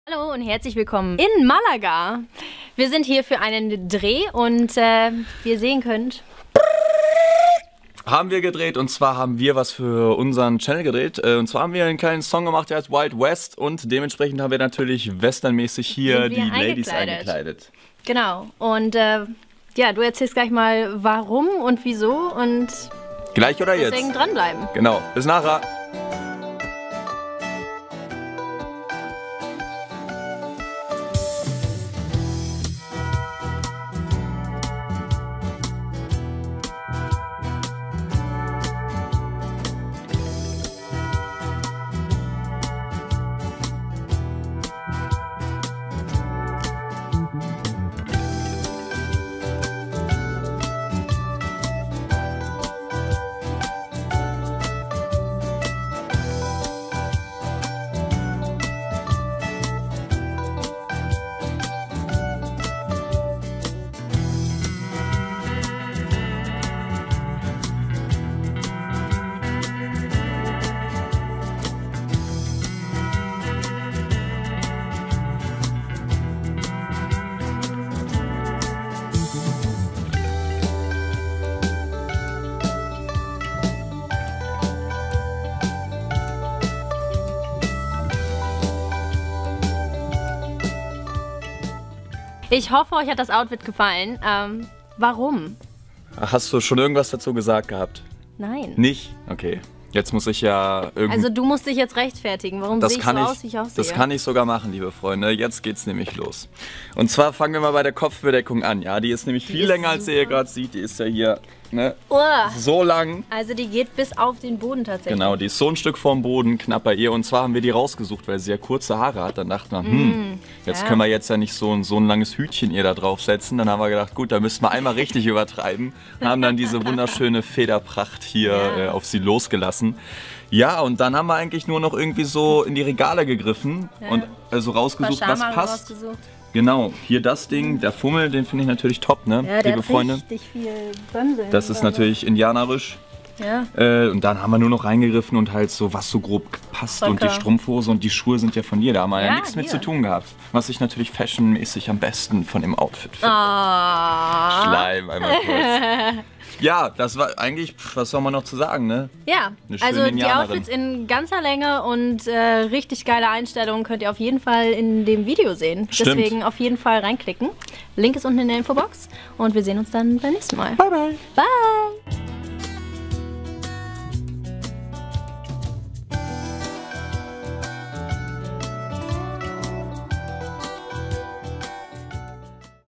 Hallo und herzlich willkommen in Malaga. Wir sind hier für einen Dreh und wie ihr sehen könnt, haben wir gedreht, und zwar haben wir was für unseren Channel gedreht. Und zwar haben wir einen kleinen Song gemacht, der heißt Wild West, und dementsprechend haben wir natürlich westernmäßig hier die Ladies eingekleidet. Genau. Und ja, du erzählst gleich mal warum und wieso und gleich oder jetzt? Deswegen dranbleiben. Genau. Bis nachher. Ich hoffe, euch hat das Outfit gefallen. Warum? Hast du schon irgendwas dazu gesagt gehabt? Nein. Nicht? Okay. Jetzt muss ich ja irgendwie... Also du musst dich jetzt rechtfertigen. Warum sehe ich so aus, wie ich aussehe? Das kann ich sogar machen, liebe Freunde. Jetzt geht's nämlich los. Und zwar fangen wir mal bei der Kopfbedeckung an. Ja, die ist nämlich viel länger, als ihr gerade seht. Die ist ja hier, ne, so lang. Also die geht bis auf den Boden tatsächlich. Genau, die ist so ein Stück vorm Boden, knapp bei ihr. Und zwar haben wir die rausgesucht, weil sie ja kurze Haare hat. Dann dachten wir, jetzt können wir jetzt ja nicht so ein langes Hütchen ihr da draufsetzen. Dann haben wir gedacht, gut, da müssen wir einmal richtig übertreiben. Haben dann diese wunderschöne Federpracht hier auf sie losgelassen. Ja, und dann haben wir eigentlich nur noch irgendwie so in die Regale gegriffen und also rausgesucht, was passt. Genau, hier das Ding, der Fummel, den finde ich natürlich top, ne, ja, liebe Freunde. Richtig viel Bönsel. Das ist natürlich indianerisch. Ja. Und dann haben wir nur noch reingegriffen und halt so, was so grob passt. Und die Strumpfhose und die Schuhe sind ja von dir, da haben wir ja nichts mit zu tun gehabt. Was ich natürlich fashionmäßig am besten von dem Outfit finde. Schleim, einmal kurz. Ja, das war eigentlich, was soll man noch zu sagen, ne? Ja, also die Outfits in ganzer Länge und richtig geile Einstellungen könnt ihr auf jeden Fall in dem Video sehen. Stimmt. Deswegen auf jeden Fall reinklicken. Link ist unten in der Infobox und wir sehen uns dann beim nächsten Mal. Bye, bye. Bye.